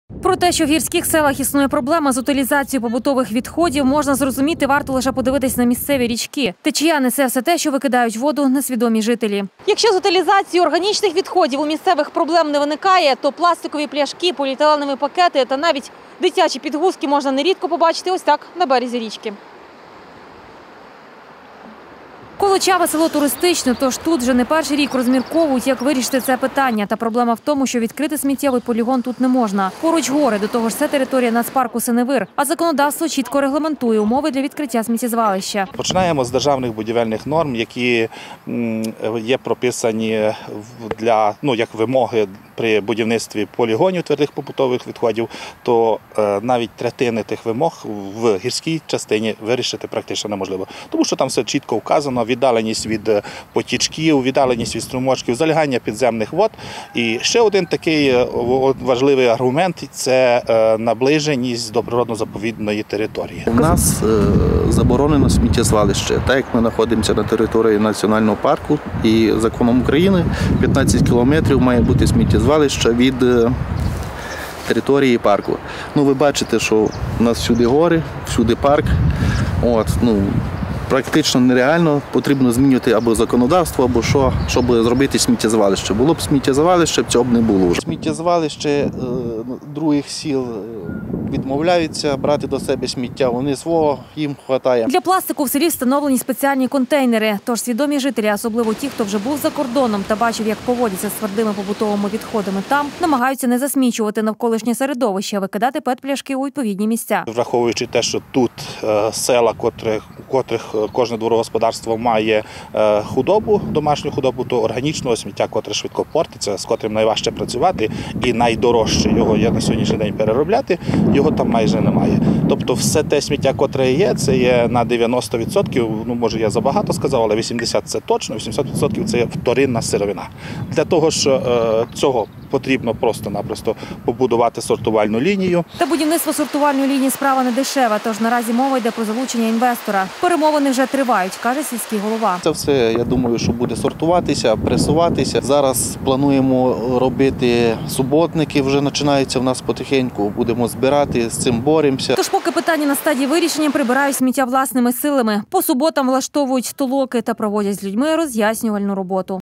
Про те, що в гірських селах існує проблема з утилізацією побутових відходів, можна зрозуміти, варто лише подивитись на місцеві річки. Течія несе все те, що викидають в воду несвідомі жителі. Якщо з утилізацією органічних відходів у місцевих проблем не виникає, то пластикові пляшки, поліетиленові пакети та навіть дитячі підгузки можна нерідко побачити ось так на березі річки. Колочава – село туристичне, тож тут вже не перший рік розмірковують, як вирішити це питання. Та проблема в тому, що відкрити сміттєвий полігон тут не можна. Поруч гори, до того ж це територія нацпарку Синевир, а законодавство чітко регламентує умови для відкриття сміттєзвалища. Починаємо з державних будівельних норм, які є прописані як вимоги при будівництві полігонів твердих побутових відходів, то навіть третини тих вимог в гірській частині вирішити практично неможливо. Тому що там все чітко вказано, віддаленість від потічків, віддаленість від струмочків, залягання підземних вод. І ще один такий важливий аргумент – це наближеність до природно-заповідної території. У нас заборонено сміттєзвалище. Так як ми знаходимося на території національного парку і законом України 15 кілометрів має бути сміттєзвалище від території парку. Ви бачите, що у нас всюди гори, всюди парк. Практично нереально, потрібно змінювати або законодавство, або що, щоб зробити сміттєзвалище. Було б сміттєзвалище, цього б не було. Сміттєзвалище других сіл відмовляються брати до себе сміття, вони свого їм вистачає. Для пластику в селі встановлені спеціальні контейнери. Тож свідомі жителі, особливо ті, хто вже був за кордоном та бачив, як поводяться з твердими побутовими відходами там, намагаються не засмічувати навколишнє середовище, а викидати пет-пляшки у відповідні місця. Враховуючи те, що тут села, у котрих кожне дворогосподарство має худобу, домашню худобу, то органічного сміття, котре швидко портиться, з котрим найважче працювати і найдорожче його є на сьогоднішній день переробляти, його там майже немає. Тобто все те сміття, котре є, це є на 90%, може я забагато сказав, але 80% це точно, 80% це є вторинна сировина. Для того, що цього потрібно просто-напросто побудувати сортувальну лінію. Та будівництво сортувальної лінії – справа не дешева, тож наразі мова йде про залучення інвестора. Перемовини вже тривають, каже сільський голова. Це все, я думаю, що буде сортуватися, пресуватися. Зараз плануємо робити суботники, вже починаються в нас потихеньку, будемо збирати, з цим боремося. Тож поки питання на стадії вирішення, прибирають сміття власними силами. По суботам влаштовують толоки та проводять з людьми роз'яснювальну роботу.